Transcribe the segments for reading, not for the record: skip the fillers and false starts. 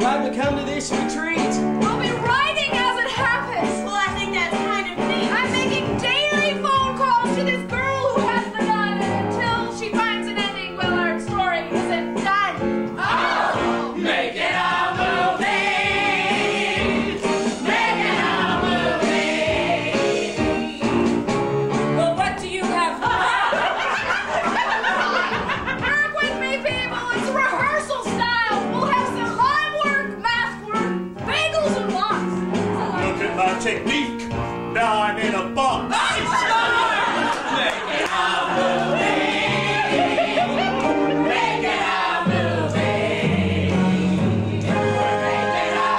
time to come to this retreat. We'll be writing as it happens. Well, I think that's kind of neat. I'm making daily phone calls to this girl who has the gun until she finds an ending where our story isn't done. Oh! Make it a movie! Make it a movie! Well, what do you have? Work with me, people. It's rehearsal style. We'll have some line work, math work, bagels and lots. Look at my technique. Now I'm in a box. Make it a movie! Make it a movie! Make it a...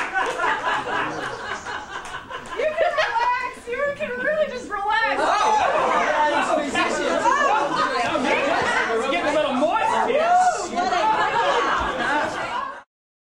You can relax. You can really just relax. Oh,